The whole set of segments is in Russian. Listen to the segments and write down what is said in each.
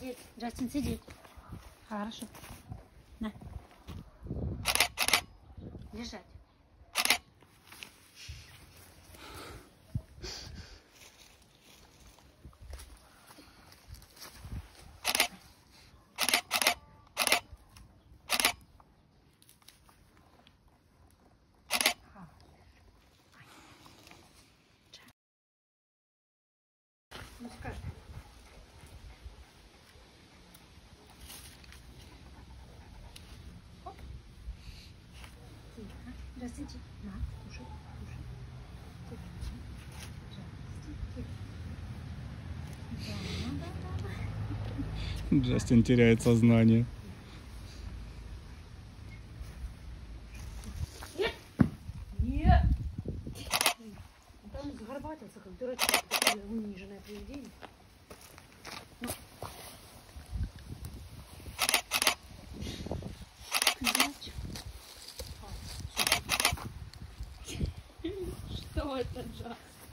Сидеть. Джастин, сидеть. Хорошо. На. Лежать. Ну скажи. Оп. Тихо. Джастин, тихо. На, кушай, кушай. Тихо. Джастин, тихо. Джастин теряет сознание. Нет! Нет! Там сгорбатился, как дурачок, такое униженное поведение. Ну. Что это, Джастин?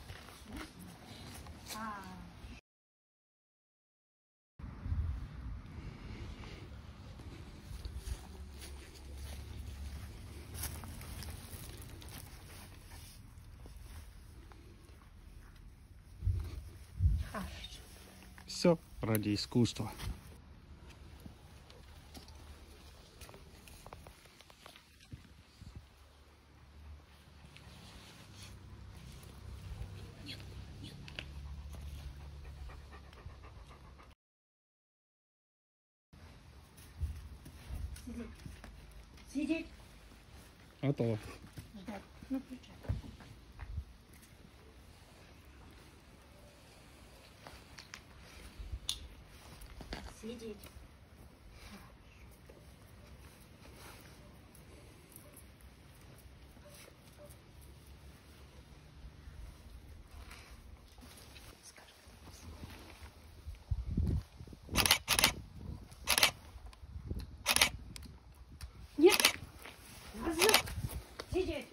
Все ради искусства. Сидеть. Сидеть. Готово. Ждать. Ну, включай. Сидеть. Нет! Назад! Сидеть!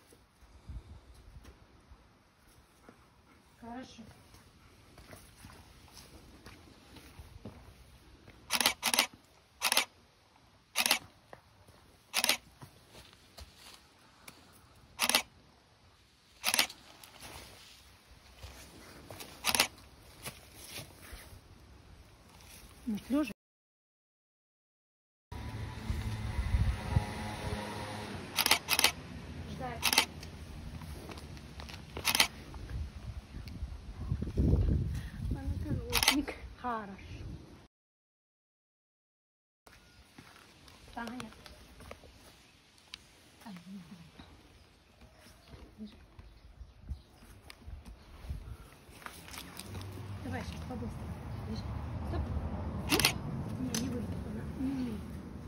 Хорошо. Может, лежа? Ждать. Она коробник. Хорошо. Таня. Давай, сейчас побыстрее. Лежи. Стоп. Не, не выйдет она. Не.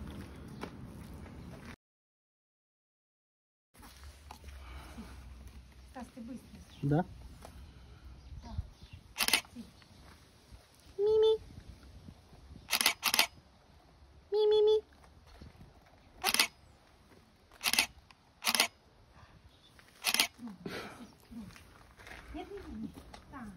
Стас, ты быстро. Да? Да. Мими. Ми-ми-ми. Нет, нет. Так.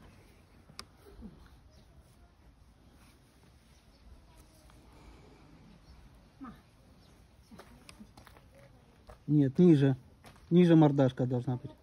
Нет, ниже. Ниже мордашка должна быть.